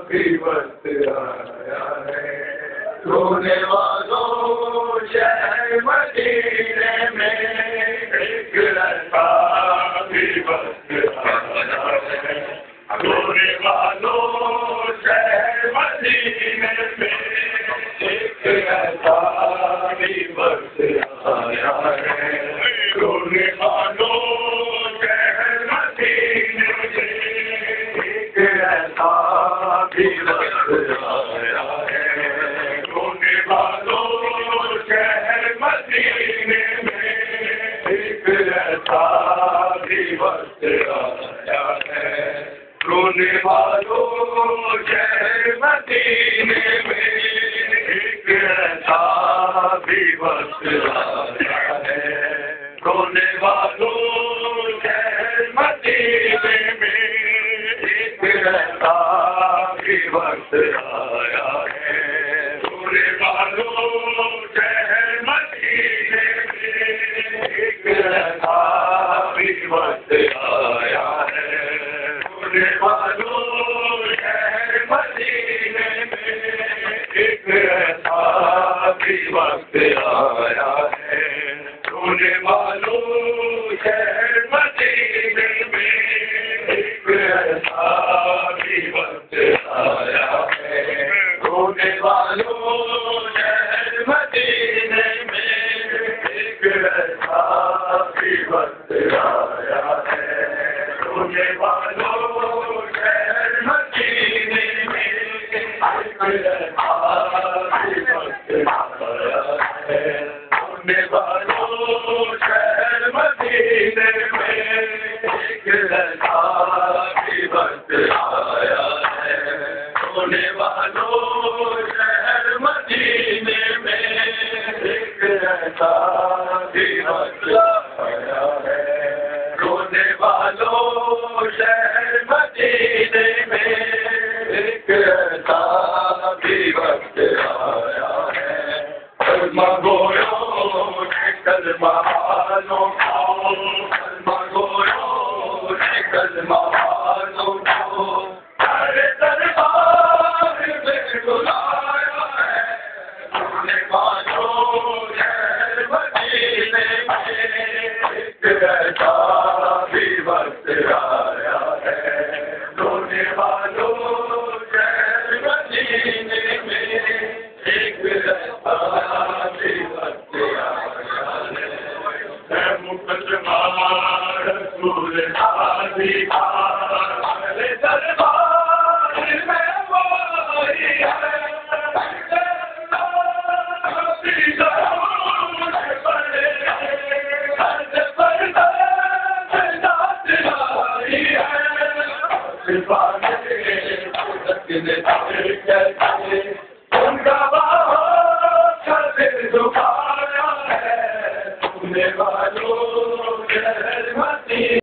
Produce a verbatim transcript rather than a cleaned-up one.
بھی وقت آیا ہے، رونے والوں شہر مدینے میں ایک ایسا بھی وقت آیا ہے، رونے والوں شہر مدینے میں ایک ایسا بھی وقت آیا ہے، رونے والوں شہر مدینے میں ایک ایسا بھی وقت آیا ہے، رونے والوں شہر مدینے میں ایک ایسا بھی وقت آیا ہے، رونے والوں شہر مدینے میں ایک ایسا بھی وقت آیا ہے، رونے والوں شہر مدینے میں ایک ایسا بھی وقت آیا ہے، رونے والوں شہر مدینے میں ایک ایسا بھی وقت آیا ہے، رونے والوں شہر مدینے میں ایک ایسا بھی وقت آیا ہے، رونے والوں شہر مدینے میں ایک ایسا بھی وقت آیا ہے، رونے والوں شہر مدینے میں ایک ایسا بھی وقت آیا ہے، رونے والوں شہر مدینے میں ایک ایسا بھی وقت آیا ہے، رونے والوں شہر مدینے میں ایک ایسا بھی وقت آیا ہے، رونے والوں شہر مدینے میں ایک ایسا بھی وقت آیا ہے، رونے والوں شہر مدینے میں ایک ایسا بھی وقت آیا ہے، کلمہ گویوں نے کلمہ والوں کو، کلمہ گویوں نے کلمہ والوں کو ہر دربار میں بلایا ہے، رونے والوں شہر مدینے میں ایک ایسا بھی وقت آیا ہے، رونے والوں شہر مدینے میں ایک ایسا بھی وقت آیا ہے، اے مقدمہ رسول حاضی کا ہر دربار میں وہی ہے،